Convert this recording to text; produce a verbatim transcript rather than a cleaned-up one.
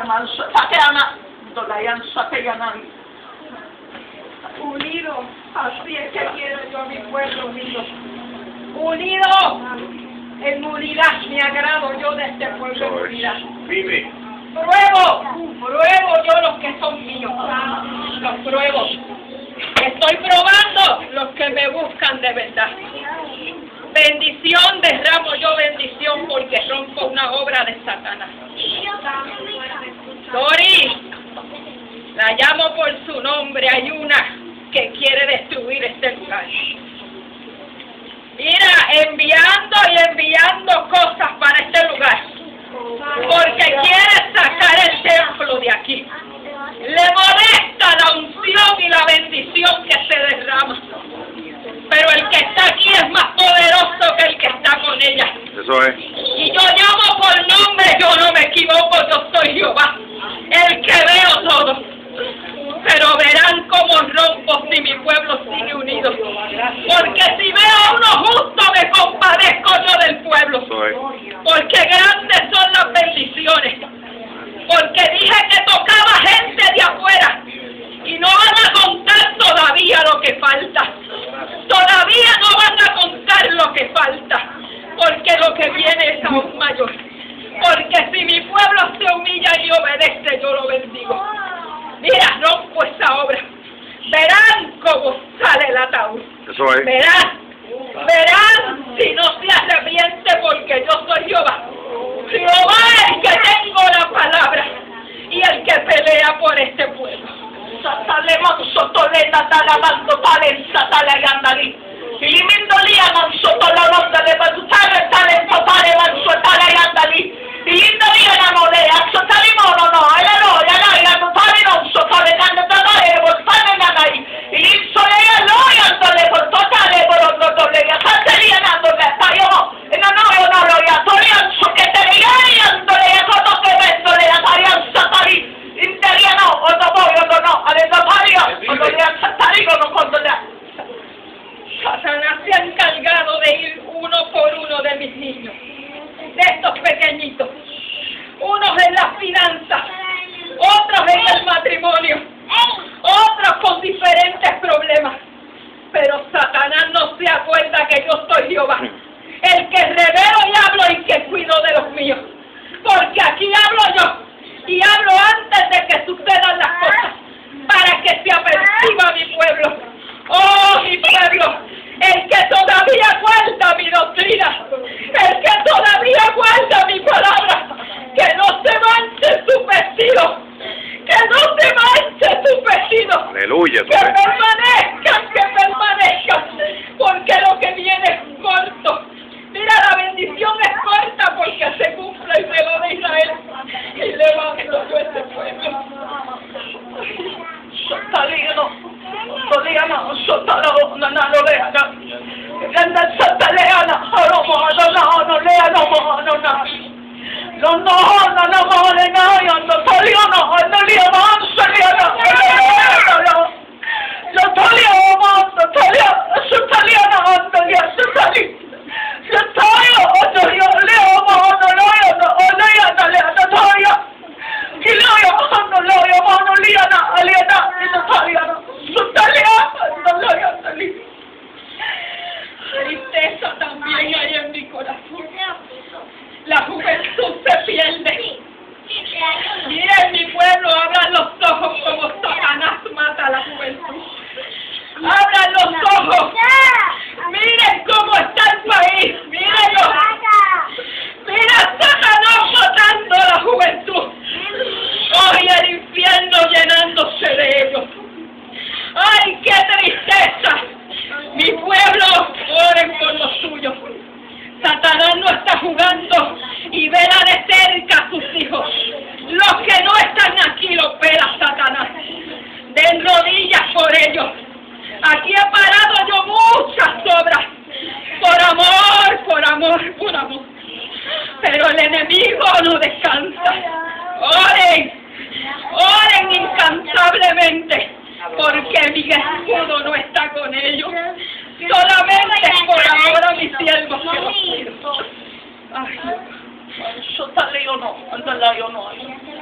Unido, así es que quiero yo a mi pueblo unido. Unido, en unidad, me agrado yo de este pueblo en unidad. Vive. Pruebo, pruebo yo los que son míos, los pruebo. Estoy probando los que me buscan de verdad. Bendición, derramo yo bendición porque rompo una obra de Satanás. Doris, la llamo por su nombre, hay una que quiere destruir este lugar. Mira, enviando y enviando cosas para este lugar, porque quiere sacar el templo de aquí. Le molesta la unción y la bendición que se derrama. Pero el que está aquí es más poderoso que el que está con ella. Eso es. Y yo llamo por nombre, yo no me equivoco, yo soy Jehová, el que veo todo. Pero verán cómo rompo si mi pueblo sigue unido. Porque si veo a uno justo, me compadezco yo del pueblo. Eso es. Porque grandes son las bendiciones. Porque dije que tocaba gente de afuera. Y no van a contar todavía lo que falta. Todavía no van a contar lo que falta. Porque lo que viene es aún mayor. Porque si mi pueblo se humilla y obedece, yo lo bendigo. Mira, rompo esa obra. Verán cómo sale el ataúd. Eso es. Verán, verán si no se arrepiente porque yo soy Jehová. Jehová es el que tengo la palabra y el que pelea por este pueblo. Satale manso tolena talamando talen satale gandali. Ilimindo lia manso tolalonda de batutare talen totale manso tale gandali. Ilindo lia na molea sotali mono no ala no ala ya no tale non sotale ganda tale voltane nanai. Ilim solea no ya tole por totale por otro tole ya satali na no me tayo. No no yo no lo ya tole anso que te ya tole ya todo que me tole ya tale satali. Interia no, o no voy, o no no, ale no tale, o no le satali no cuando le Satanás se ha encargado de ir uno por uno de mis niños, de estos pequeñitos, unos en las finanzas, otros en el matrimonio, otros con diferentes problemas, pero Satanás no se acuerda que yo soy Jehová, el que revelo y hablo y que cuido de los míos, porque aquí hablo yo, y hablo antes de que sucedan las cosas, para que se aperciba mi pueblo. ¡Oh, mi pueblo! El que todavía guarda mi doctrina, el que todavía guarda mi palabra, que no se manche su vestido, que no se manche su vestido. Aleluya. Que permanezcan, que permanezcan, porque lo que viene es corto. Mira, la bendición es corta porque se cumple el celo de Israel. Y levanto yo este pueblo. Sotalino, Soliana, Sotalo, no, no, no, lea, no. Ganda Sotaleana, no, no, no, no, lea, no, no, no, no. No, no, no, no, no, le no, yo no, Soliano, no, lea, no, Soliana, no, no, no, Soliano, no, Soliano, Sotaliana, no, lea, Sotali. Yo estoy, yo leo, no, no, no, no, lea, no, lea, no, Soliano. Y leo, no, leo, no, lea, no, lea, no, Soliano. No, lea, no, lea. Tristeza también hay en mi corazón. La juventud se pierde. Miren, mi pueblo, abran los ojos como Satanás mata a la juventud. Abran los ojos. Miren cómo está el país. Mírenlo. Mira Satanás matando a la juventud. Hoy el infierno llenándose de ellos. ¡Ay, qué tristeza! Mi pueblo, oren por los suyos. Satanás no está jugando y vela de cerca a sus hijos. Los que no están aquí los vela Satanás. Den rodillas por ellos. Aquí he parado yo muchas obras. Por amor, por amor, por amor. Pero el enemigo no descansa. Oren, oren incansablemente. Porque mi escudo no está con ellos. Solamente por amor a mis siervos que los quiero. Ay, yo no, yo no, yo no.